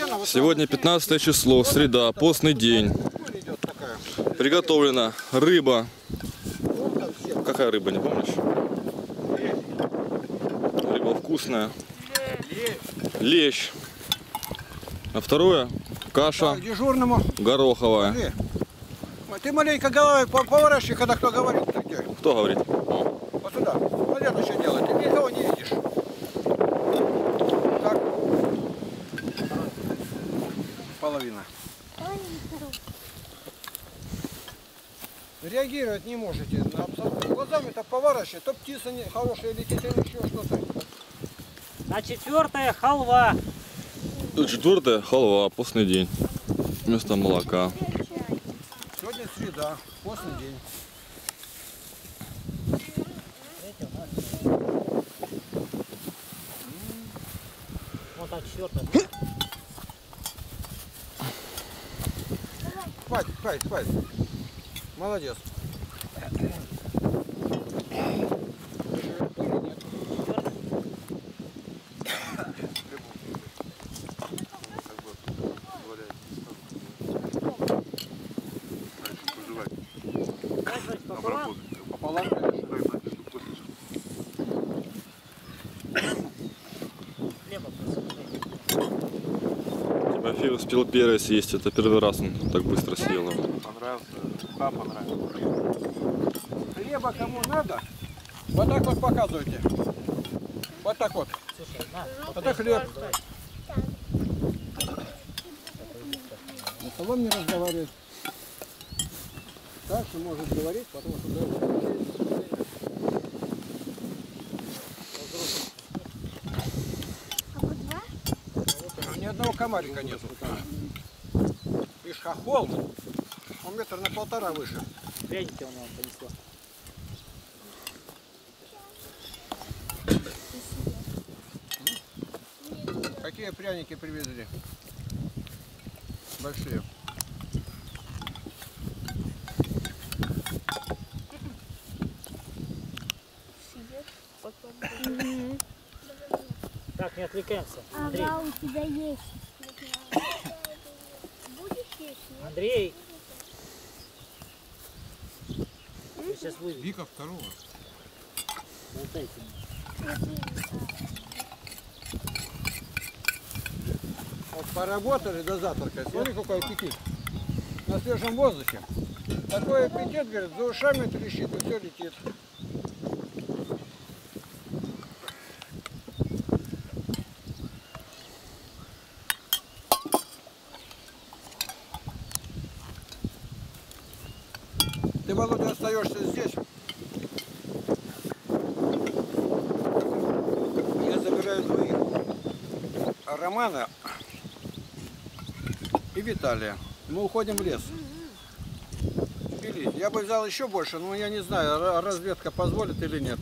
Сегодня 15 число, среда, постный день. Приготовлена рыба. Какая рыба, не помнишь? Рыба вкусная. Лещ. А второе каша гороховая. Ты маленько головой поворачивай, когда кто говорит. Кто говорит? Вот сюда. Наверное, что делать. Ты никого не видишь. Так. Половина. Реагировать не можете на абсолютно. Глазами-то поворачивай. То птица хорошая летит или еще что-то. А четвертая халва. Четвертое халва, постный день. Вместо молока. Сегодня среда, постный день. Вот так четвертая. Хватит. Молодец. Пополам, конечно. Тимофей успел первый съесть, это первый раз он так быстро съел его. Понравился, понравился. Хлеба кому надо, вот так вот показывайте. Вот так вот. Это хлеб. За столом не разговаривает. Дальше может говорить, потому что ни одного комарика нет. Видишь, хохол, он метр на 1,5 выше. Пряники он вам понесла. Какие пряники привезли? Большие. Так, не отвлекаемся. Андрей. Ага, у тебя есть. Будешь есть? Андрей. Я сейчас выйду. Вика второго. Болтайте. Вот поработали до завтрака. Смотри, какой аппетит. На свежем воздухе. Такой аппетит, говорит, за ушами трещит и все летит. Ты, Володя, остаешься здесь. Я забираю двоих. Романа и Виталия. Мы уходим в лес. Пилить. Я бы взял еще больше, но я не знаю, разведка позволит или нет.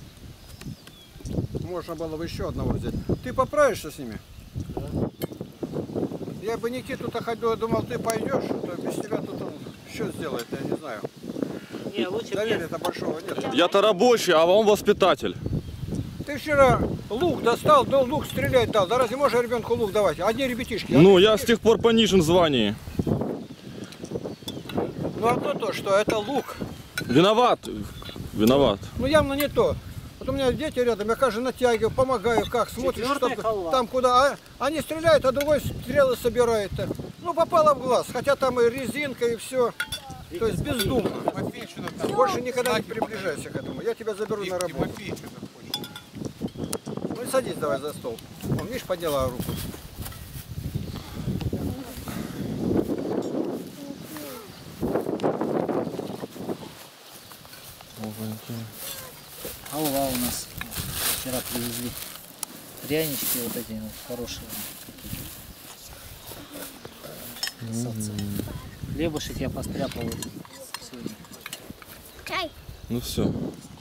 Можно было бы еще одного взять. Ты поправишься с ними? Я бы Никиту-то ходил, думал, ты пойдешь, то без тебя тут он что сделает, я не знаю. Не, лучше Доверия-то большого нет. Я-то рабочий, а он воспитатель. Ты вчера лук достал, да лук стрелять дал. Да разве можно ребенку лук давать? Одни ребятишки. Ну, я с тех пор понижен в звании. Ну одно то, что это лук. Виноват. Ну явно не то. Вот у меня дети рядом, я каждый натягиваю, помогаю, как смотришь, Четвертая что халва. там куда. Они стреляют, а другой стрелы собирает. Ну попало в глаз, хотя там и резинка, и все. То есть бездумно. Тимофей что-то там. Больше никогда не приближайся к этому. Я тебя заберу на работу. Тимофей что-то хочет. Ну и садись давай за стол. Вон, видишь, подняла руку. Халва у нас вчера привезли. Прянички вот эти вот хорошие. Красавцы. Хлебушек я постряпал сегодня. Чай. Ну все.